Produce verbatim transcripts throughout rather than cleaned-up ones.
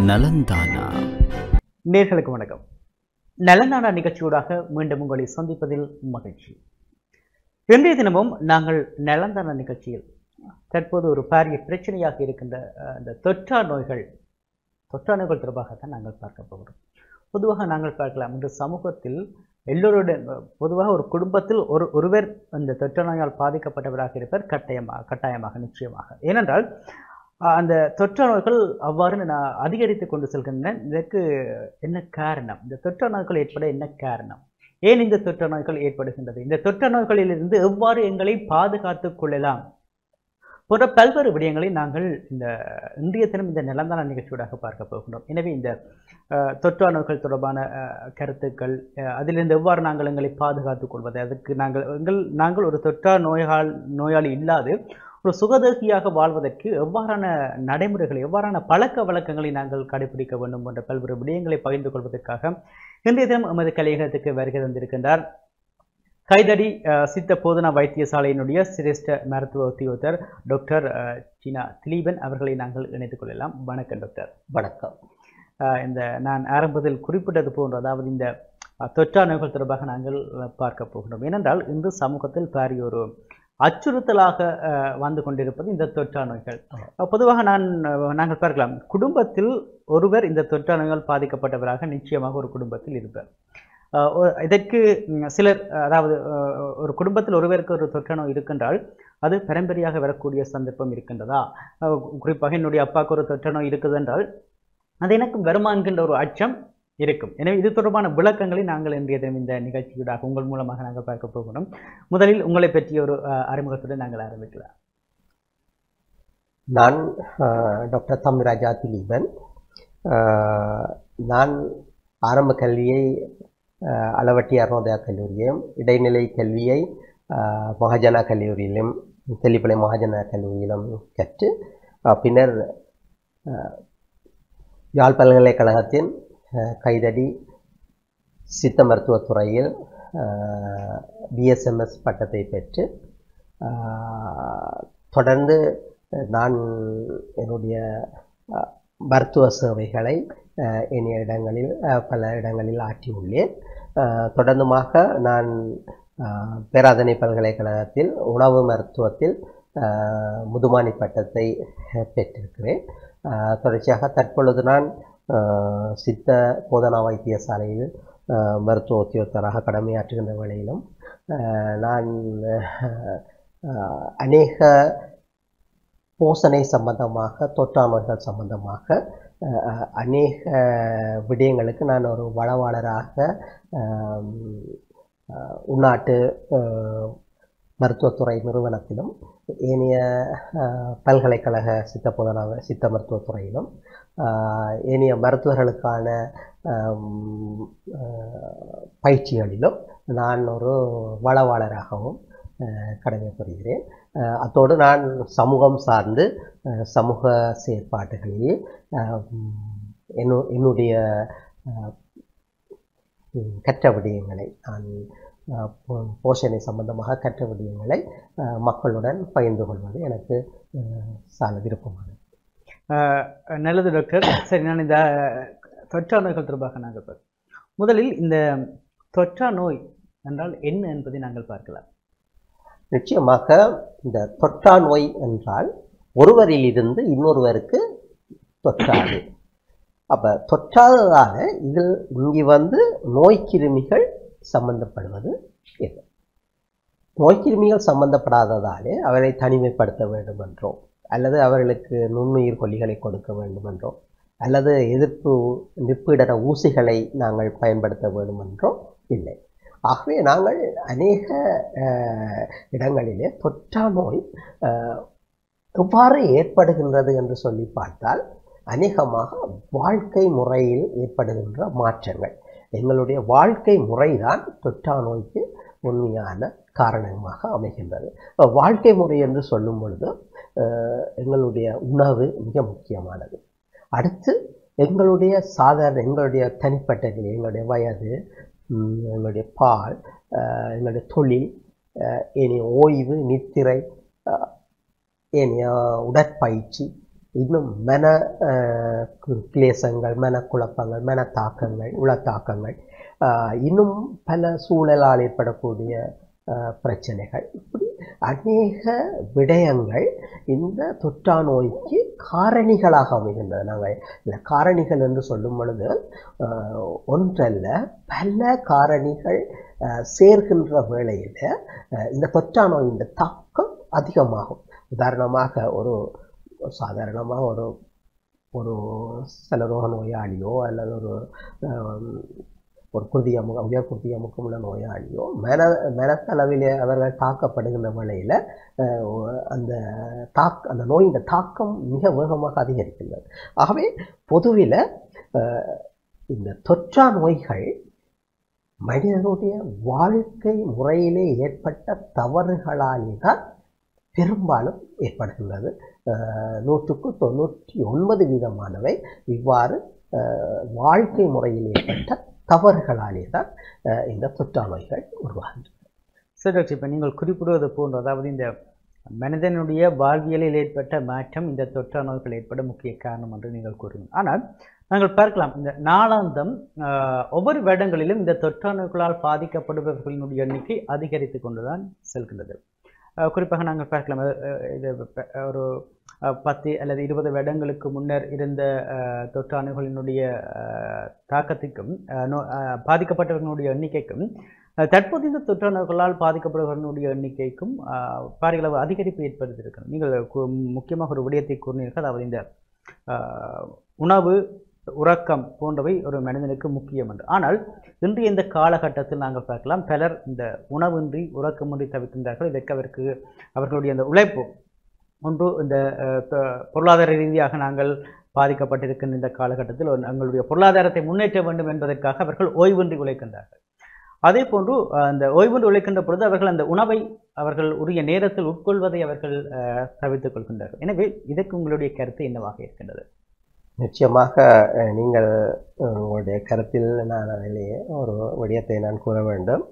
நலந்தானா. நேர்களுக்கு வணக்கம். நலந்தானா நிகழ்ச்சியூடாக மீண்டும் உங்களை சந்திப்பதில் மகிழ்ச்சி. இன்றைய தினமும் நாங்கள் நலந்தானா நிகழ்ச்சியில் தற்போது ஒரு பாரிய பிரச்சனையாக இருக்கின்ற இந்த தொற்றா நோய்கள் தொற்றா நோய்கள் தொடர்பாகத்தான் நாங்கள் பார்க்க போகிறோம். பொதுவாக நாங்கள் பார்க்கலாம், இன்று சமூகத்தில் எல்லோருடன் பொதுவாக ஒரு குடும்பத்தில் ஒரு ஒருவர் இந்த தொற்று நோயால் பாதிக்கப்பட்டவராக இருப்பார். கட்டாயமாக கட்டாயமாக நிச்சயமாக. ஏனென்றால் அந்த தொற்று நோய்கள் அவ்வாறு நான் அதிகரித்து கொண்டு செல்கின்றன. இதற்கு என்ன காரணம்? இந்த தொற்று நோய்கள் ஏற்பட என்ன காரணம்? ஏன் இந்த தொற்று நோய்கள் ஏற்படுகின்றது? இந்த தொற்று நோய்களிலிருந்து எவ்வாறு எங்களை பாதுகாத்துக் கொள்ளலாம் போன்ற பல்வேறு விடயங்களை நாங்கள் இந்த இன்றைய தினம் இந்த நலந்தானா நிகழ்ச்சியூடாக பார்க்க போகின்றோம். எனவே இந்த தொற்றா நோய்கள் தொடர்பான கருத்துக்கள், அதிலிருந்து எவ்வாறு நாங்கள் எங்களை பாதுகாத்துக் கொள்வது, அதற்கு நாங்கள் எங்கள் நாங்கள் ஒரு தொற்றா நோயால் நோயாளி இல்லாது ஒரு சுகதேகியாக வாழ்வதற்கு எவ்வாறான நடைமுறைகளை, எவ்வாறான பழக்க வழக்கங்களை நாங்கள் கடைபிடிக்க வேண்டும் என்ற பல்வேறு விடயங்களை பகிர்ந்து கொள்வதற்காக இன்றைய தினம் எமது கலையகத்துக்கு வருகை தந்திருக்கின்றார் கைதடி சித்த போதனா வைத்தியசாலையினுடைய சிரேஷ்ட மருத்துவ உத்தியோகத்தர் டாக்டர் சீனா திலீபன் அவர்களை நாங்கள் இணைத்துக் கொள்ளலாம். வணக்கம் டாக்டர். வணக்கம். இந்த நான் ஆரம்பத்தில் குறிப்பிட்டது போன்ற, அதாவது இந்த தொற்றா நோய்கள் தொடர்பாக நாங்கள் பார்க்க போகின்றோம். ஏனென்றால் இன்று சமூகத்தில் பாரிய ஒரு அச்சுறுத்தலாக வந்து கொண்டிருப்பது இந்த தொற்றா நோய்கள். பொதுவாக நான் நாங்கள் பார்க்கலாம், குடும்பத்தில் ஒருவர் இந்த தொற்றா நோயால் பாதிக்கப்பட்டவராக நிச்சயமாக ஒரு குடும்பத்தில் இருப்பார். இதற்கு சிலர், அதாவது ஒரு குடும்பத்தில் ஒருவருக்கு ஒரு தொற்று நோய் இருக்கின்றால் அது பரம்பரையாக வரக்கூடிய சந்தர்ப்பம் இருக்கின்றதா? குறிப்பாக என்னுடைய அப்பாவுக்கு ஒரு தொற்று நோய் இருக்குது என்றால் அது எனக்கு வருமா என்கின்ற ஒரு அச்சம் இருக்கும். எனவே இது தொடர்பான விளக்கங்களை நாங்கள் இன்றைய தினம் இந்த நிகழ்ச்சியூடாக உங்கள் மூலமாக நாங்கள் பார்க்க போகிறோம். முதலில் உங்களை பற்றிய ஒரு அறிமுகத்துடன் நாங்கள் ஆரம்பிக்கலாம். நான் டாக்டர் தம்பிராஜா திலீபன். நான் ஆரம்ப கல்வியை அளவட்டி அருணோதயா கல்லூரியிலும், இடைநிலை கல்வியை மகாஜனா கல்லூரியிலும், தெல்லிப்பளை மகாஜனா கல்லூரியிலும் கற்று பின்னர் யாழ் பல்கலைக்கழகத்தின் கைதடி சித்த மருத்துவத்துறையில் பிஎஸ்எம்எஸ் பட்டத்தை பெற்று தொடர்ந்து நான் என்னுடைய மருத்துவ சேவைகளை இனிய இடங்களில் பல இடங்களில் ஆற்றியுள்ளேன். தொடர்ந்துமாக நான் பேராதனை பல்கலைக்கழகத்தில் உணவு மருத்துவத்தில் முதுமானி பட்டத்தை பெற்றிருக்கிறேன். தொடர்ச்சியாக தற்பொழுது நான் சித்த போதனா வைத்தியசாலையில் மருத்துவ உத்தியோகத்தராக கடமையாற்றுகின்ற வேளையிலும் நான் அநேக போசனை சம்பந்தமாக, தொற்றா நோய்கள் சம்பந்தமாக அநேக விடயங்களுக்கு நான் ஒரு வளவாளராக உள்நாட்டு மருத்துவத்துறை நிறுவனத்திலும் ஏனைய பல்கலைக்கழக சித்த போதனா சித்த மருத்துவத்துறையிலும் ஏனைய மருத்துவர்களுக்கான பயிற்சிகளிலும் நான் ஒரு வளவாளராகவும் கடமை புரிகிறேன். அத்தோடு நான் சமூகம் சார்ந்து சமூக செயற்பாடுகளில் என்னு என்னுடைய கற்ற விடயங்களை, நான் போஷணை சம்பந்தமாக கற்ற விடயங்களை மக்களுடன் பகிர்ந்து கொள்வது எனக்கு சால விருப்பமானது. நல்லது டாக்டர். சரி, நான் இந்த தொற்றா நோய்கள் தொடர்பாக நாங்கள் முதலில் இந்த தொற்றா நோய் என்றால் என்ன என்பதை நாங்கள் பார்க்கலாம். நிச்சயமாக இந்த தொற்றா நோய் என்றால் ஒருவரில் இருந்து இன்னொருவருக்கு தொற்றாது. அப்போ தொற்றாததால் இதில் இங்கே வந்து நோய்க்கிருமிகள் சம்பந்தப்படுவது இல்லை. நோய்க்கிருமிகள் சம்பந்தப்படாததாலே அவரை தனிமைப்படுத்த வேண்டும் என்றோ, அல்லது அவர்களுக்கு நுண்ணுயிர் கொல்லிகளை கொடுக்க வேண்டும் என்றோ, அல்லது எதிர்ப்பு நிப்பிடர ஊசிகளை நாங்கள் பயன்படுத்த வேண்டும் என்றோ இல்லை. ஆகவே நாங்கள் அநேக இடங்களிலே தொற்றா நோய் எவ்வாறு ஏற்படுகின்றது என்று சொல்லி பார்த்தால், அநேகமாக வாழ்க்கை முறையில் ஏற்படுகின்ற மாற்றங்கள், எங்களுடைய வாழ்க்கை முறைதான் தொற்றா நோய்க்கு உண்மையான காரணமாக அமைகின்றது. வாழ்க்கை முறை என்று சொல்லும் பொழுது எங்களுடைய உணவு மிக முக்கியமானது. அடுத்து எங்களுடைய சாதாரண எங்களுடைய தனிப்பட்ட நிலை, எங்களுடைய வயது, எங்களுடைய பால், எங்களுடைய தொழில், இனி ஓய்வு, நித்திரை, இனி உடற்பயிற்சி, இன்னும் மன கிளேசங்கள், மனக்குழப்பங்கள், மன தாக்கங்கள், உள தாக்கங்கள், இன்னும் பல சூழலால் ஏற்படக்கூடிய பிரச்சனைகள், இப்படி அநேக விடயங்கள் இந்த தொற்றா நோய்க்கு காரணிகளாக அமைகின்றன. நாங்கள் இந்த காரணிகள் என்று சொல்லும் பொழுது ஒன்றல்ல பல காரணிகள் சேர்கின்ற வேளையில் இந்த தொற்றா நோயின் தாக்கம் அதிகமாகும். உதாரணமாக ஒரு சாதாரணமாக ஒரு ஒரு சலரோக நோயாளியோ அல்லது ஒரு ஒரு குருதிய முக உயர் குருதிய முகமுள்ள நோயாளியோ மன மனத்தளவிலே அவர்கள் தாக்கப்படுகின்ற வேளையில் அந்த தாக் அந்த நோயின் தாக்கம் மிக வேகமாக அதிகரிக்கின்றது. ஆகவே பொதுவில் இந்த தொற்றா நோய்கள் மனிதனுடைய வாழ்க்கை முறையிலே ஏற்பட்ட தவறுகளாலே தான் பெரும்பாலும் ஏற்படுகின்றது. நூற்றுக்கு தொண்ணூற்றி ஒன்பது வீதமானவை இவ்வாறு வாழ்க்கை முறையில் ஏற்பட்ட தவறுகளாலே தான் இந்த தொற்றா நோய்கள் உருவாகின்றன. சரி டாக்டர், இப்போ நீங்கள் குறிப்பிடுவது போன்று, அதாவது இந்த மனிதனுடைய வாழ்வியலில் ஏற்பட்ட மாற்றம் இந்த தொற்றா நோய்கள் ஏற்பட முக்கிய காரணம் என்று நீங்கள் கூறுவீங்க. ஆனால் நாங்கள் பார்க்கலாம், இந்த நாளாந்தம் ஒவ்வொரு வருடங்களிலும் இந்த தொற்றா நோய்களால் பாதிக்கப்படுபவர்களினுடைய எண்ணிக்கை அதிகரித்து கொண்டுதான் செல்கின்றது. குறிப்பாக நாங்கள் பார்க்கலாம், இது ஒரு பத்து அல்லது இருபது வருடங்களுக்கு முன்னர் இருந்த தொற்றா நோய்களினுடைய தாக்கத்திற்கும் பாதிக்கப்பட்டவர்களுடைய எண்ணிக்கைக்கும் தற்போது இந்த தொற்றா நோய்களால் பாதிக்கப்படுபவர்களுடைய எண்ணிக்கைக்கும் பாரிய அளவு அதிகரிப்பு ஏற்படுத்தியிருக்கிறது. நீங்கள் முக்கியமாக ஒரு விடயத்தை கூறினீர்கள், அதாவது இந்த உணவு, உறக்கம் போன்றவை ஒரு மனிதனுக்கு முக்கியம் என்று. ஆனால் இன்று இந்த காலகட்டத்தில் நாங்கள் பார்க்கலாம், பலர் இந்த உணவின்றி உறக்கமின்றி தவிர்க்கின்றார்கள். இதற்கு அவருக்கு அவர்களுடைய அந்த உழைப்பு ஒன்று இந்த பொருளாதார ரீதியாக நாங்கள் பாதிக்கப்பட்டிருக்கின்ற இந்த காலகட்டத்தில் எங்களுடைய பொருளாதாரத்தை முன்னேற்ற வேண்டும் என்பதற்காக அவர்கள் ஓய்வின்றி உழைக்கின்றார்கள். அதே போன்று அந்த ஓய்வின்றி உழைக்கின்ற பொழுது அவர்கள் அந்த உணவை அவர்கள் உரிய நேரத்தில் உட்கொள்வதை அவர்கள் தவிர்த்துக் கொள்கின்றார்கள். எனவே இதற்கு உங்களுடைய கருத்து என்னவாக இருக்கின்றது? நிச்சயமாக நீங்கள் உங்களுடைய கருத்தில் நான் அதிலேயே ஒரு விடயத்தை நான் கூற வேண்டும்.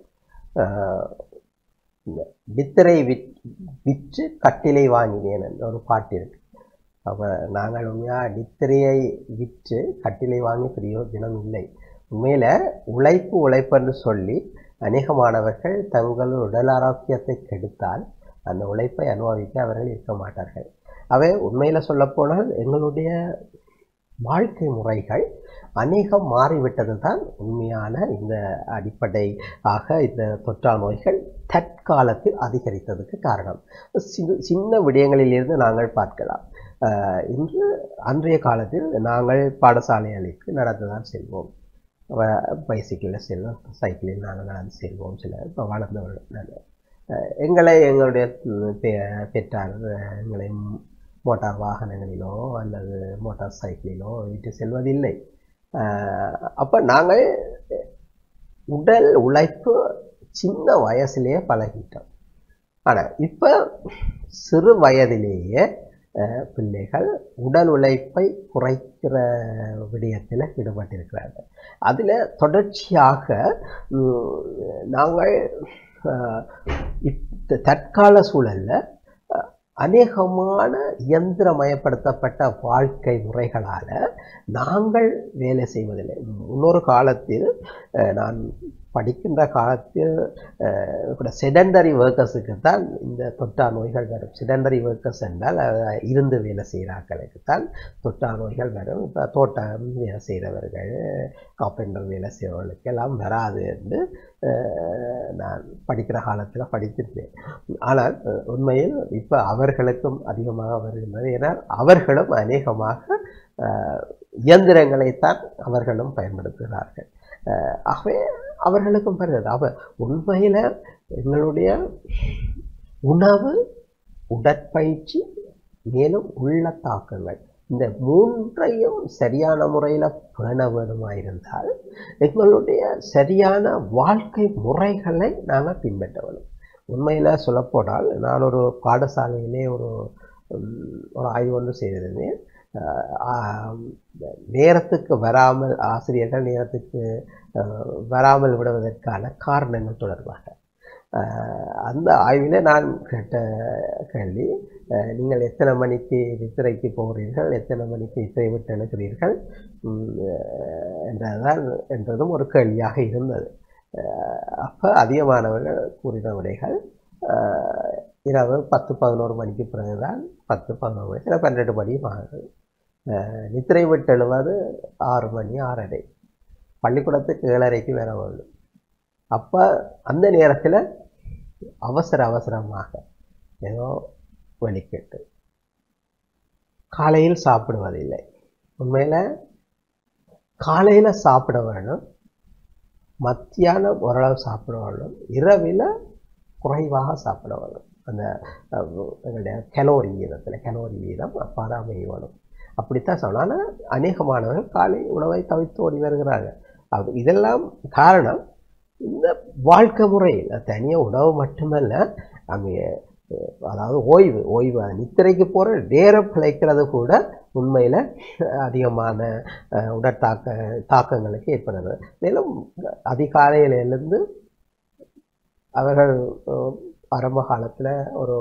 வித்திரை விற் விற்று கட்டிலை வாங்கினேன் என்ற ஒரு பாட்டு இருக்கு. அப்போ நாங்கள் உண்மையாக நித்திரையை விற்று கட்டிலை வாங்கி பிரயோஜனம் இல்லை. உண்மையில் உழைப்பு உழைப்பென்று சொல்லி அநேக மாணவர்கள் தங்கள் உடல் ஆரோக்கியத்தை கெடுத்தால் அந்த உழைப்பை அனுபவிக்க அவர்கள் இருக்க மாட்டார்கள். அவை உண்மையில் சொல்லப்போனால் எங்களுடைய வாழ்க்கை முறைகள் அநேகம் மாறிவிட்டது தான் உண்மையான இந்த அடிப்படை ஆக இந்த தொற்றா நோய்கள் தற்காலத்தில் அதிகரித்ததுக்கு காரணம். சின்ன விடயங்களிலிருந்து நாங்கள் பார்க்கலாம். இன்று அன்றைய காலத்தில் நாங்கள் பாடசாலைகளுக்கு நடந்துதான் செல்வோம், பைசைக்கிளில் செல்வோம், சைக்கிளில் நாங்கள் நடந்து செல்வோம். சில இப்போ வளர்ந்தவர்கள் எங்களை எங்களுடைய பெற்றார் எங்களை மோட்டார் வாகனங்களிலோ அல்லது மோட்டார் சைக்கிளிலோ இட்டு செல்வதில்லை. அப்போ நாங்கள் உடல் உழைப்பு சின்ன வயசுலேயே பழகிட்டோம். ஆனால் இப்போ சிறு வயதிலேயே பிள்ளைகள் உடல் உழைப்பை குறைக்கிற விடயத்தில் ஈடுபட்டிருக்கிறார்கள். அதில் தொடர்ச்சியாக நாங்கள் தற்கால சூழலில் அநேகமான இயந்திரமயப்படுத்தப்பட்ட வாழ்க்கை முறைகளால் நாங்கள் வேலை செய்வதில்லை. இன்னொரு காலத்தில் நான் படிக்கின்ற காலத்தில் கூட செடண்டரி ஒர்க்கர்ஸுக்கு தான் இந்த தொற்றா நோய்கள் வரும். செடண்டரி ஒர்க்கர்ஸ் என்றால் இருந்து வேலை செய்கிறார்களுக்கு தான் தொற்றா நோய்கள் வரும். இப்போ தோட்டம் வேலை செய்கிறவர்கள், காப்பெண்டர் வேலை செய்கிறவர்களுக்கு எல்லாம் வராது என்று நான் படிக்கிற காலத்தில் படித்திருந்தேன். ஆனால் உண்மையில் இப்போ அவர்களுக்கும் அதிகமாக வருகின்றது. ஏன்னா அவர்களும் அநேகமாக இயந்திரங்களைத்தான் அவர்களும் பயன்படுத்துகிறார்கள். ஆகவே அவர்களுக்கும் வருகிறது. அவ உண்மையில் எங்களுடைய உணவு, உடற்பயிற்சி, மேலும் உள்ள தாக்கங்கள், இந்த மூன்றையும் சரியான முறையில் பேண வேணுமாயிருந்தால் எங்களுடைய சரியான வாழ்க்கை முறைகளை நாங்கள் பின்பற்ற வேணும். உண்மையில் சொல்லப்போனால் நான் ஒரு பாடசாலையிலே ஒரு ஒரு ஆய்வு ஒன்று செய்திருந்தேன். நேரத்துக்கு வராமல் ஆசிரியர்கள் நேரத்துக்கு வராமல் விடுவதற்கான காரணங்கள் தொடர்பாக அந்த ஆய்வில் நான் கேட்ட கேள்வி, நீங்கள் எத்தனை மணிக்கு நித்திரைக்கு போகிறீர்கள், எத்தனை மணிக்கு நித்திரை விட்டு எழுகிறீர்கள் என்றதான் என்றதும் ஒரு கேள்வியாக இருந்தது. அப்போ அதிகமானவர்கள் கூறின விடைகள் இரவு பத்து பதினோரு மணிக்கு பிறகுதான், பத்து பதினோரு மணி சில பன்னெண்டு மணியும் ஆகுது. நித்திரை விட்டு எழுவது ஆறு மணி ஆறரை, பள்ளிக்கூடத்துக்கு ஏழரைக்கு வர வேண்டும். அப்போ அந்த நேரத்தில் அவசர அவசரமாக ஏதோ வெளிக்கிட்டு காலையில் சாப்பிடுவதில்லை. உண்மையில் காலையில் சாப்பிட வேணும், மத்தியானம் ஓரளவு சாப்பிட வேண்டும், இரவில் குறைவாக சாப்பிட வேணும். அந்த எங்களுடைய கலோரி வீதத்தில் கலோரி வீதம் அப்பாதான் அமைய வேணும். அப்படித்தான் சொல்லணும். ஆனால் அநேகமானவர்கள் காலை உணவை தவிர்த்து ஓடி வருகிறார்கள். அது இதெல்லாம் காரணம் இந்த வாழ்க்கை முறை. தனியாக உணவு மட்டுமல்ல, அங்கே அதாவது ஓய்வு ஓய்வு நித்திரைக்கு போகிற நேரம் பிழைக்கிறது கூட உண்மையில் அதிகமான உடற்தாக்க தாக்கங்களுக்கு ஏற்படுது. மேலும் அதிகாலையிலிருந்து அவர்கள் ஆரம்ப காலத்தில் ஒரு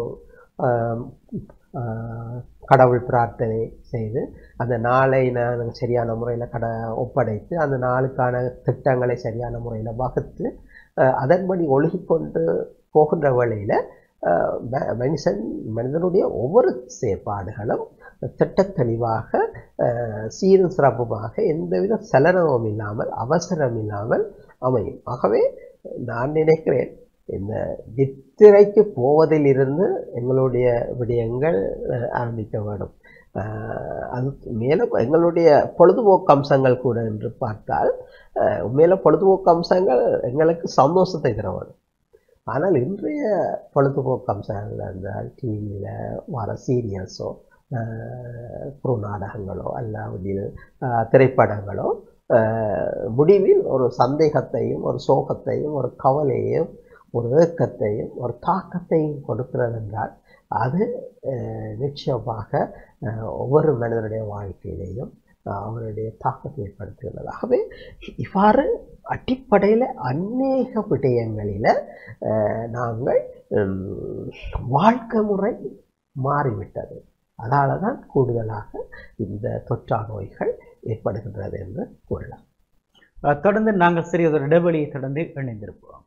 கடவுள் பிரார்த்தனை செய்து அந்த நாளை நான் சரியான முறையில் கட ஒப்படைத்து அந்த நாளுக்கான திட்டங்களை சரியான முறையில் வகுத்து அதன்படி ஒழுகிக்கொண்டு போகின்ற வழியில் மனுஷன் மனிதனுடைய ஒவ்வொரு செயற்பாடுகளும் திட்ட தெளிவாக சீரும் சிறப்புமாக எந்தவித சலனமும் இல்லாமல் அவசரம் இல்லாமல் அமையும். ஆகவே நான் நினைக்கிறேன், இந்த நித்திரைக்கு போவதிலிருந்து எங்களுடைய விடயங்கள் ஆரம்பிக்க வேண்டும். அது மேலும் எங்களுடைய பொழுதுபோக்கு அம்சங்கள் கூட என்று பார்த்தால் உண்மையில பொழுதுபோக்கு அம்சங்கள் எங்களுக்கு சந்தோஷத்தை தர வேண்டும். ஆனால் இன்றைய பொழுதுபோக்கு அம்சங்கள் என்றால் டிவியில் வர சீரியல்ஸோ குறு நாடகங்களோ அல்லாவிடில் திரைப்படங்களோ முடிவில் ஒரு சந்தேகத்தையும் ஒரு சோகத்தையும் ஒரு கவலையையும் ஒரு ஏக்கத்தையும் ஒரு தாக்கத்தையும் கொடுக்கிறது என்றால் அது நிச்சயமாக ஒவ்வொரு மனிதனுடைய வாழ்க்கையிலையும் அவருடைய தாக்கத்தை ஏற்படுத்துகிறது. ஆகவே இவ்வாறு அடிப்படையில் அநேக விடயங்களில் நாங்கள் வாழ்க்கை முறை மாறிவிட்டது. அதனால தான் கூடுதலாக இந்த தொற்றா நோய்கள் ஏற்படுகின்றது என்று கூறலாம். தொடர்ந்து நாங்கள் சிறியதொரு இடைவெளியை தொடர்ந்து இணைந்திருப்போம்.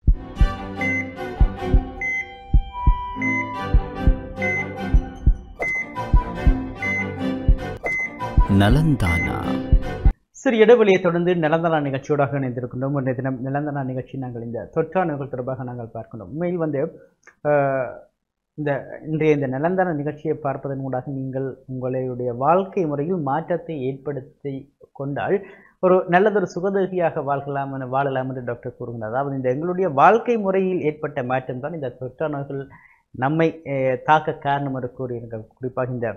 நலந்தானா சிறு இடைவெளியை தொடர்ந்து நலந்தானா நிகழ்ச்சியோடாக இணைந்திருக்கின்றோம். இன்றைய தினம் நலந்தானா நிகழ்ச்சி நாங்கள் இந்த தொற்றா நோய்கள் தொடர்பாக நாங்கள் பார்க்கின்றோம். உண்மையில் வந்து இந்த இன்றைய இந்த நலந்தானா நிகழ்ச்சியை பார்ப்பதன் மூலமாக நீங்கள் உங்களுடைய வாழ்க்கை முறையில் மாற்றத்தை ஏற்படுத்தி கொண்டால் ஒரு நல்லதொரு சுகதேகியாக வாழ்கலாம் என வாழலாம் என்று டாக்டர் கூறுகிறார். அதாவது இந்த எங்களுடைய வாழ்க்கை முறையில் ஏற்பட்ட மாற்றம் தான் இந்த தொற்றா நோய்கள் நம்மை தாக்க காரணம் என்று கூறியிருங்கள். குறிப்பாக இந்த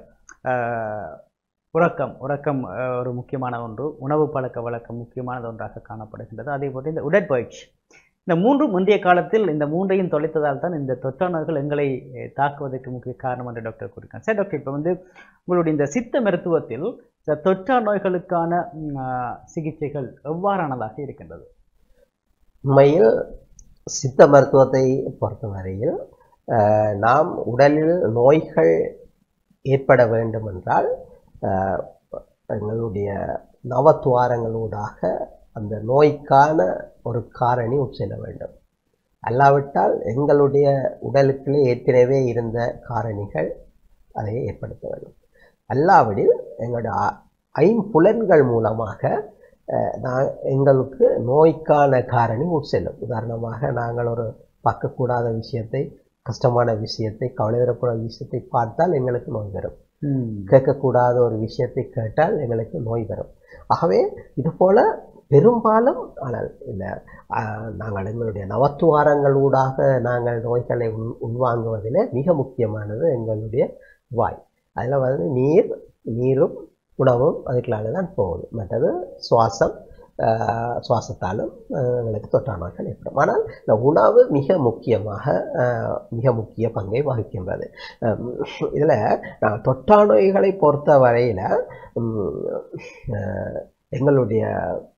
உறக்கம் உறக்கம் ஒரு முக்கியமான ஒன்று, உணவு பழக்க வழக்கம் முக்கியமானது ஒன்றாக காணப்படுகின்றது. அதே போல் இந்த உடற்பயிற்சி, இந்த மூன்றும் முந்தைய காலத்தில் இந்த மூன்றையும் தொலைத்ததால் தான் இந்த தொற்றா நோய்கள் எங்களை தாக்குவதற்கு முக்கிய காரணம் என்று டாக்டர் கூறுகிறார். சரி டாக்டர், இப்போ வந்து உங்களுடைய இந்த சித்த மருத்துவத்தில் இந்த தொற்றா நோய்களுக்கான சிகிச்சைகள் எவ்வாறானதாக இருக்கின்றது? உண்மையில் சித்த மருத்துவத்தை பொறுத்தவரையில் நாம் உடலில் நோய்கள் ஏற்பட வேண்டும் என்றால் எங்களுடைய நவத்துவாரங்களூடாக அந்த நோய்க்கான ஒரு காரணி உட்செல்ல வேண்டும். அல்லாவிட்டால் எங்களுடைய உடலுக்குள்ளே ஏற்கனவே இருந்த காரணிகள் அதை ஏற்படுத்த வேண்டும். அல்லாவிடில் எங்களுடைய ஐம்புலன்கள் மூலமாக நான் எங்களுக்கு நோய்க்கான காரணி உட்செல்லும். உதாரணமாக நாங்கள் ஒரு பார்க்கக்கூடாத விஷயத்தை, கஷ்டமான விஷயத்தை, கவலை தரக்கூடாத விஷயத்தை பார்த்தால் எங்களுக்கு நோய் வரும். கேட்கக்கூடாத ஒரு விஷயத்தை கேட்டால் எங்களுக்கு நோய் வரும். ஆகவே இதுபோல பெரும்பாலும் ஆனால் இந்த நாங்கள் எங்களுடைய நவத்துவாரங்களூடாக நாங்கள் நோய்களை உள் உள்வாங்குவதில் மிக முக்கியமானது எங்களுடைய வாய். அதில் வந்து நீர் நீரும் உணவும் அதுக்குள்ளால தான் போகுது. மற்றது சுவாசம், சுவாசத்தாலும் எங்களுக்கு தொற்றா நோய்கள் ஏற்படும். ஆனால் இந்த உணவு மிக முக்கியமாக மிக முக்கிய பங்கை வகிக்கின்றது. இதில் நான் தொற்றா நோய்களை பொறுத்த வரையில் எங்களுடைய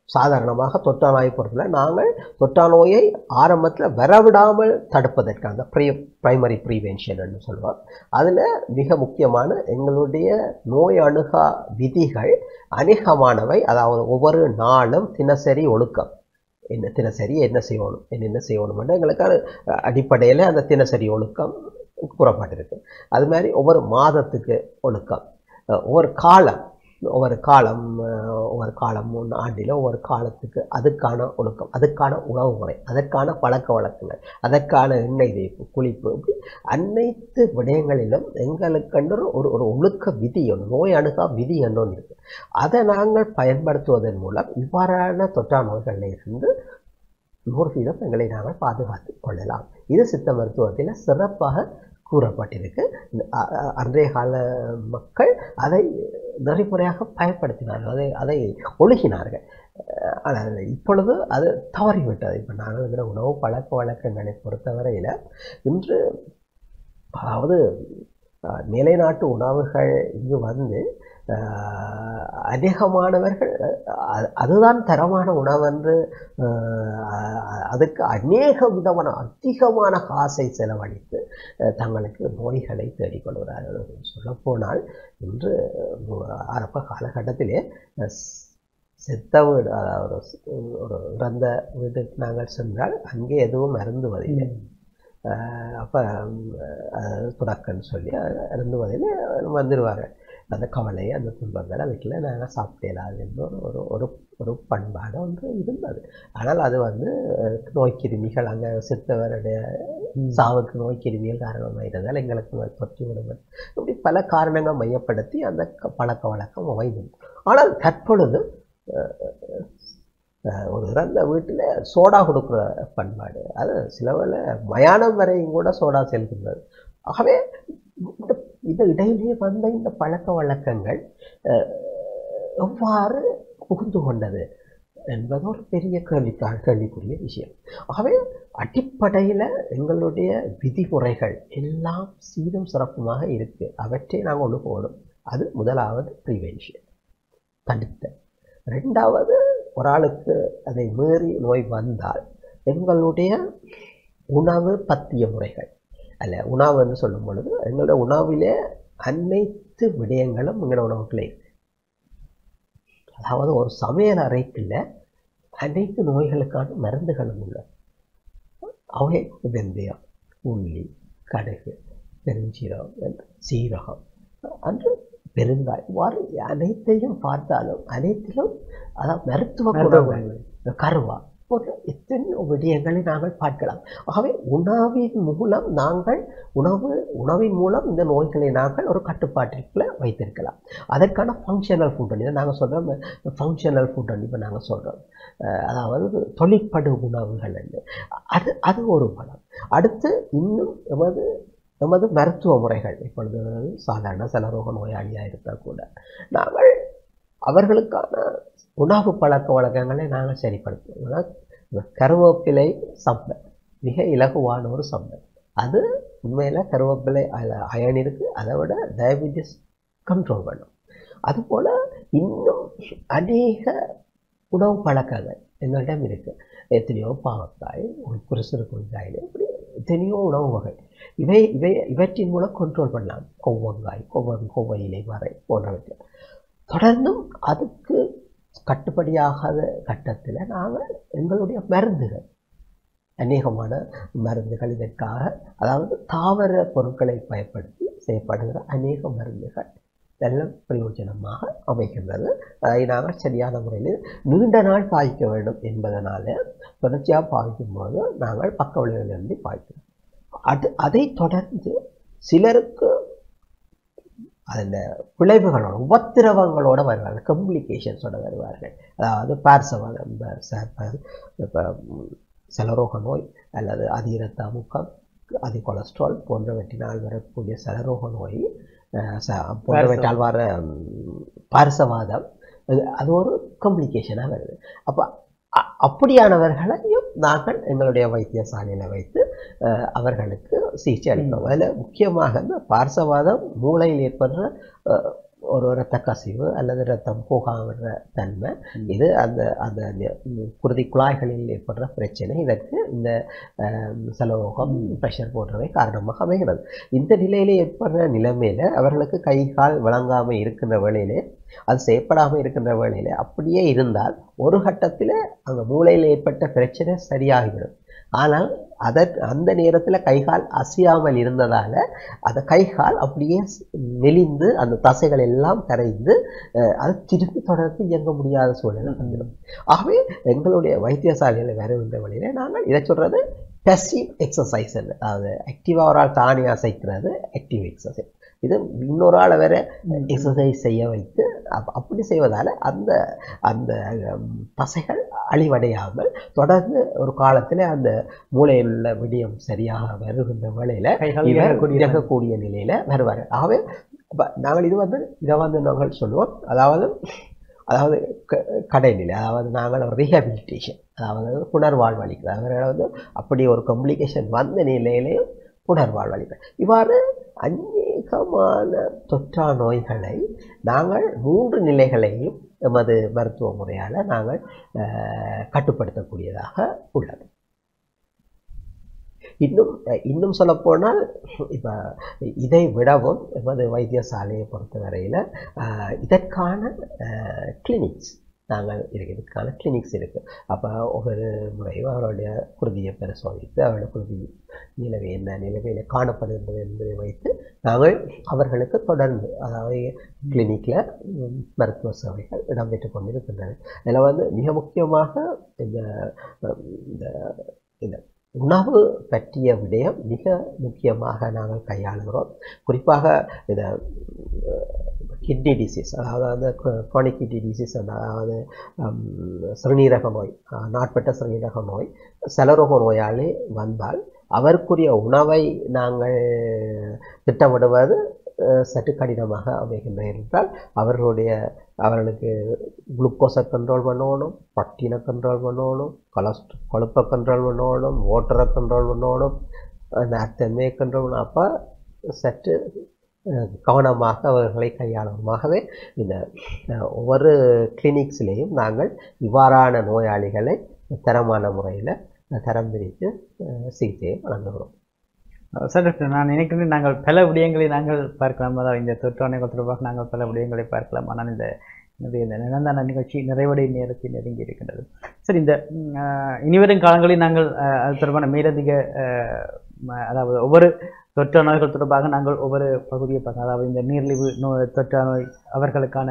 சாதாரணமாக தொற்றா நோயை பொறுத்தவரை நாங்கள் தொற்றா நோயை ஆரம்பத்தில் வரவிடாமல் தடுப்பதற்கான ப்ரீ பிரைமரி ப்ரீவென்ஷன் என்று சொல்லுவோம். அதில் மிக முக்கியமான எங்களுடைய நோய் அணுகா விதிகள் அநேகமானவை. அதாவது ஒவ்வொரு நாளும் தினசரி ஒழுக்கம், என்ன தினசரி என்ன செய்யணும் என்னென்ன செய்யணும் எங்களுக்கான அடிப்படையில் அந்த தினசரி ஒழுக்கம் கூறப்பட்டிருக்கு. அது மாதிரி ஒவ்வொரு மாதத்துக்கு ஒழுக்கம், ஒவ்வொரு காலம் ஒவ்வொரு காலம் ஒவ்வொரு காலம் மூணு ஆண்டில் ஒவ்வொரு காலத்துக்கு அதுக்கான ஒழுக்கம், அதுக்கான உணவு முறை, அதற்கான பழக்க வழக்கங்கள், அதற்கான எண்ணெய் தேய்ப்பு, குளிப்பு, இப்படி அனைத்து விடயங்களிலும் எங்களுக்கென்று ஒரு ஒரு ஒழுக்க விதி ஒன்று, நோய் அணுகா விதி என்று ஒன்று இருக்குது. அதை நாங்கள் பயன்படுத்துவதன் மூலம் இவ்வாறான தொற்றா நோய்களில் இருந்து நூறு வீதம் எங்களை நாங்கள் பாதுகாத்து கொள்ளலாம். இது சித்த மருத்துவத்தில் சிறப்பாக கூறப்பட்டிருக்கு. அன்றைய கால மக்கள் அதை நெறிமுறையாக பயன்படுத்தினார்கள், அதை அதை ஒழுகினார்கள். ஆனால் இப்பொழுது அது தவறிவிட்டது. இப்போ நாங்கள் இருக்கிற உணவு பழக்க வழக்கங்களை பொறுத்தவரையில் இன்று அதாவது மேலை நாட்டு உணவுகள் இங்கு வந்து அநேகமானவர்கள் அதுதான் தரமான உணவென்று அதுக்கு அநேக விதமான அதிகமான காசை செலவழித்து தங்களுக்கு நோய்களை தேடிக்கொள்கிறார்கள். சொல்லப்போனால் இன்று ஆரம்ப காலகட்டத்திலே செத்த வீடு, அதாவது ஒரு இறந்த வீட்டுக்கு நாங்கள் சென்றால் அங்கே எதுவும் அருந்துவதில்லை. அப்போ துடக்கன்னு சொல்லி அருந்துவதில் வந்துடுவார்கள். அந்த கவலை, அந்த துன்பங்கள் அதுக்குள்ள நாங்கள் சாப்பிடலாம் என்று ஒரு ஒரு ஒரு பண்பாடு ஒன்று இருந்தது. ஆனால் அது வந்து நோய்க்கிருமிகள், அங்கே செத்தவருடைய சாவுக்கு நோய்க்கிருமிகள் காரணமாக இருந்தால் எங்களுக்கு நோய் தொற்றி விடுவது, இப்படி பல காரணங்கள் மையப்படுத்தி அந்த பழக்க வழக்கம் அமைந்தது. ஆனால் தற்பொழுது ஒரு இறந்த வீட்டில் சோடா கொடுக்குற பண்பாடு, அது சிலவில் மயானம் வரையும் கூட சோடா செல்கின்றது. ஆகவே இந்த இந்த இடையிலே வந்த இந்த பழக்க வழக்கங்கள் எவ்வாறு புகுந்து கொண்டது என்பது ஒரு பெரிய கேள்விக்கான கேள்விக்குரிய விஷயம். ஆகவே அடிப்படையில் எங்களுடைய விதிமுறைகள் எல்லாம் சீரும் சிறப்புமாக இருக்குது. அவற்றை நாங்கள் ஒன்று போகணும். அது முதலாவது ப்ரிவென்ஷன், தடுத்த. ரெண்டாவது, ஒரு ஆளுக்கு அதை மீறி நோய் வந்தால் எங்களுடைய உணவு பத்திய முறைகள் அல்ல, உணவு என்று சொல்லும் பொழுது எங்களோட உணவிலே அனைத்து விடயங்களும் எங்களோட உணவுக்குள்ளே இருக்கு. அதாவது ஒரு சமையல் அறைக்குள்ள அனைத்து நோய்களுக்கான மருந்துகளும் உள்ள அவை வெந்தயம், உள்ளி, கடுகு, பெருஞ்சீரகம், சீரகம் அன்று பெருங்காய், இவ்வாறு அனைத்தையும் பார்த்தாலும் அனைத்திலும் அதாவது மருத்துவ குணங்கள், கருவா போன்ற எத்தனையோ விடயங்களை நாங்கள் பார்க்கலாம். ஆகவே உணவின் மூலம் நாங்கள் உணவு உணவின் மூலம் இந்த நோய்களை நாங்கள் ஒரு கட்டுப்பாட்டிற்குள்ள வைத்திருக்கலாம். அதற்கான ஃபங்க்ஷனல் ஃபுட் இதை நாங்கள் சொல்கிறோம். ஃபங்க்ஷனல் ஃபுட் இப்போ நாங்கள் சொல்கிறோம், அதாவது தொழிற்படு உணவுகள் என்று. அது அது ஒரு படம். அடுத்து இன்னும் எமது எமது மருத்துவ முறைகள், இப்பொழுது சாதாரண சலரோக நோயாளியாக இருந்தால் கூட நாங்கள் அவர்களுக்கான உணவு பழக்க வழக்கங்களை நாங்கள் சரிப்படுத்துவோம். கருவேப்பிலை சம்பல் மிக இலகுவான ஒரு சம்பல். அது உண்மையில் கருவேப்பிலை அயன் இருக்குது, அதை விட டயபிட்டிஸ் கண்ட்ரோல் பண்ணும். அதுபோல் இன்னும் அநேக உணவு பழக்கங்கள் எங்களிடம் இருக்குது. எத்தனையோ பாவக்காய், குருசுறு குஞ்சாயில், இப்படி எத்தனையோ உணவு வகை. இவை இவை இவற்றின் மூலம் கண்ட்ரோல் பண்ணலாம். கொவ்வங்காய், கொவ்வன் கொவ்வையிலை வரை போன்றவற்றை தொடர்ந்தும் அதுக்கு கட்டுப்படியாகாத கட்டத்தில் நாங்கள் எங்களுடைய மருந்துகள், அநேகமான மருந்துகள் இதற்காக, அதாவது தாவர பொருட்களை பயன்படுத்தி செய்யப்படுகிற அநேக மருந்துகள் நல்ல பிரயோஜனமாக அமைகின்றது. அதை நாங்கள் சரியான முறையில் நீண்ட நாள் பாய்க்க வேண்டும் என்பதனால தொடர்ச்சியாக பாய்க்கும் போது நாங்கள் பக்க விளைவுகளிலிருந்து பாய்க்கிறோம். அது அதை தொடர்ந்து சிலருக்கு அதில் விளைவுகளோட உபத்திரவங்களோடு வருவார்கள், கம்ப்ளிகேஷன்ஸோடு வருவார்கள். அதாவது பார்சவாதம், இப்போ சலரோக நோய் அல்லது அதி இரத்த அமுக்கம், அதி கொலஸ்ட்ரால் போன்றவற்றினால் வரக்கூடிய சலரோக நோய் போன்றவற்றால் வர பார்சவாதம், அது ஒரு கம்ப்ளிகேஷனாக வருது. அப்போ அப்படியானவர்களையும் நாங்கள் எங்களுடைய வைத்தியசாலையில் வைத்து அவர்களுக்கு சிகிச்சை அளிக்கிறோம். அதில் முக்கியமாக இந்த பார்சவாதம் மூளையில் ஏற்படுற ஒரு இரத்த கசிவு அல்லது இரத்தம் போகாத தன்மை, இது அந்த அந்த குருதி குழாய்களில் ஏற்படுற பிரச்சனை. இதற்கு இந்த சலரோகம், ப்ரெஷர் போன்றவை காரணமாக அமைகிறது. இந்த நிலையில ஏற்படுற நிலைமையில அவர்களுக்கு கை கால் விளங்காமல் இருக்கின்ற வேளையிலே, அது செய்யப்படாமல் இருக்கின்ற வேளையில அப்படியே இருந்தால் ஒரு கட்டத்தில் அந்த மூளையில் ஏற்பட்ட பிரச்சனை சரியாகிவிடும். ஆனால் அதற்கு அந்த நேரத்தில் கைகால் அசையாமல் இருந்ததால் அந்த கைகால் அப்படியே மெலிந்து அந்த தசைகள் எல்லாம் கரைந்து அது திருப்பி தொடர்ந்து இயங்க முடியாத சூழ்நிலை வந்துடும். ஆகவே எங்களுடைய வைத்தியசாலையில் வருகின்ற வழியில் நாங்கள் இதை சொல்கிறது பேசிவ் எக்ஸசைஸ், அதாவது ஆக்டிவாக ஒரு ஆள் தானே அசைக்கிறது ஆக்டிவ் எக்ஸசைஸ். இது இன்னொரு ஆளை வேற எக்ஸசைஸ் செய்ய வைத்து அப்படி செய்வதால் அந்த அந்த தசைகள் அழிவடையாமல் தொடர்ந்து ஒரு காலத்தில் அந்த மூளையில் உள்ள விடயம் சரியாக வருகின்ற வேளையில் இயங்கக்கூடிய நிலையில் வருவார். ஆகவே நாங்கள் இது வந்து இதை வந்து நாங்கள் சொல்லுவோம், அதாவது அதாவது கடைநிலை, அதாவது நாங்கள் ரீஹாபிலிட்டேஷன், அதாவது புனர்வாழ்வளிக்கிறது. அவர்களை வந்து அப்படி ஒரு காம்ப்ளிகேஷன் வந்த நிலையிலேயும் புனர்வாழ்வளிக்கிறது. இவ்வாறு அநேகமான தொற்றா நோய்களை நாங்கள் மூன்று நிலைகளையும் எமது மருத்துவ முறையால் நாங்கள் கட்டுப்படுத்தக்கூடியதாக உள்ளது. இன்னும் இன்னும் சொல்லப்போனால் இப்போ இதை விடவும் எமது வைத்தியசாலையை பொறுத்தவரையில் இதற்கான கிளினிக்ஸ் நாங்கள் இருக்குது, இதுக்கான கிளினிக்ஸ் இருக்குது. அப்போ ஒவ்வொரு முறையும் அவருடைய குருதியை பரிசோதித்து அவருடைய குருதி நிலவை என்ன நிலவையில் காணப்படுகின்றது என்பதை வைத்து நாங்கள் அவர்களுக்கு தொடர்ந்து, அதாவது கிளினிக்கில் மருத்துவ சேவைகள் இடம்பெற்று கொண்டிருக்கின்றன. இதில் வந்து மிக முக்கியமாக இந்த இந்த உணவு பற்றிய விடயம் மிக முக்கியமாக நாங்கள் கையாளுகிறோம். குறிப்பாக இந்த கிட்னி டிசீஸ், அதாவது அந்த குரோனிக் கிட்னி டிசீஸ், அதாவது சிறுநீரக நோய், நாட்பட்ட சிறுநீரக நோய், சலரோக நோயாளி வந்தால் அவருக்குரிய உணவை நாங்கள் திட்டமிடுவது சற்று கடினமாக அமைகின்றன. என்றால் அவர்களுடைய அவர்களுக்கு குளுக்கோஸை கண்ட்ரோல் பண்ணணும், பட்டினை கண்ட்ரோல் பண்ணணும், கொலஸ்ட்ரா கொழுப்பை கண்ட்ரோல் பண்ணணும், ஓட்டரை கண்ட்ரோல் பண்ணணும், நார்த்தன்மையை கண்ட்ரோல் பண்ணணும். அப்போ சற்று கவனமாக அவர்களை கையாளணுமாகவே இந்த ஒவ்வொரு கிளினிக்ஸ்லேயும் நாங்கள் இவ்வாறான நோயாளிகளை தரமான முறையில் தரம் பிரித்து சிகிச்சையை வழங்குகிறோம். சார், நான் நினைக்கிறேன் நாங்கள் பல விடயங்களை நாங்கள் பார்க்கலாம், அதாவது இந்த தொற்று நோய்கள் தொடர்பாக நாங்கள் பல விடயங்களை பார்க்கலாம். ஆனால் இந்த இந்த நிரந்தர நிகழ்ச்சி நிறைவடை நேரத்தை நெருங்கி இருக்கின்றது. சரி, இந்த இனிவரும் காலங்களில் நாங்கள் அது தொடர்பான மேலதிக, அதாவது ஒவ்வொரு தொற்று நோய்கள் தொடர்பாக நாங்கள் ஒவ்வொரு பகுதியை பார்க்கலாம். அதாவது இந்த நீரிழிவு நோய் தொற்று நோய் அவர்களுக்கான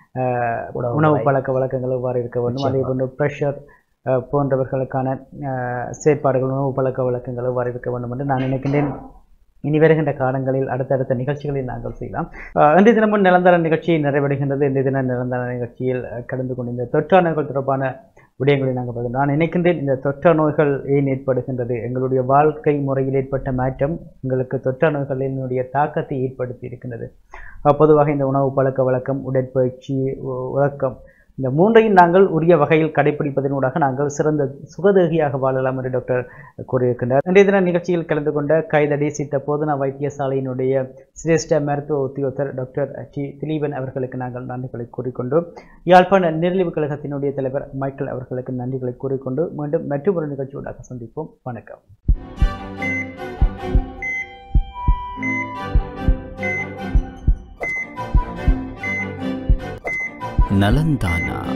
உணவு பழக்க வழக்கங்கள் எவ்வாறு இருக்க வேண்டும், அதே போன்று ப்ரெஷர் போன்றவர்களுக்கான செயற்பாடுகள், உணவு பழக்க வழக்கங்கள் எவ்வாறு இருக்க வேண்டும் என்று நான் நினைக்கின்றேன். இனி வருகின்ற காலங்களில் அடுத்தடுத்த நிகழ்ச்சிகளில் நாங்கள் செய்யலாம். இன்றைய தினமும் நிரந்தர நிகழ்ச்சி நிறைவடைகின்றது. இன்றைய தினம் நிரந்தர நிகழ்ச்சியில் கலந்து கொண்டு இந்த தொற்றா நோய்கள் தொடர்பான விடயங்களை நாங்கள் பார்க்கிறோம். நான் நினைக்கின்றேன், இந்த தொற்றா நோய்கள் ஏன் ஏற்படுகின்றது, எங்களுடைய வாழ்க்கை முறையில் ஏற்பட்ட மாற்றம் எங்களுக்கு தொற்றா நோய்களினுடைய தாக்கத்தை ஏற்படுத்தி இருக்கின்றது. பொதுவாக இந்த உணவு பழக்க வழக்கம், உடற்பயிற்சி, உறக்கம், இந்த மூன்றையும் நாங்கள் உரிய வகையில் கடைபிடிப்பதனூடாக நாங்கள் சிறந்த சுகதேகியாக வாழலாம் என்று டாக்டர் கூறியிருக்கின்றார். இன்றைய தின நிகழ்ச்சியில் கலந்து கொண்ட கைதடி சித்த போதனா வைத்தியசாலையினுடைய சிரேஷ்ட மருத்துவ உத்தியோகத்தர் டாக்டர் டி திலீபன் அவர்களுக்கு நாங்கள் நன்றிகளை கூறிக்கொண்டோம். யாழ்ப்பாண நீரிழிவு கழகத்தினுடைய தலைவர் மைக்கேல் அவர்களுக்கு நன்றிகளை கூறிக்கொண்டு மீண்டும் மற்றொரு நிகழ்ச்சியோடாக சந்திப்போம். வணக்கம். நலந்தானா.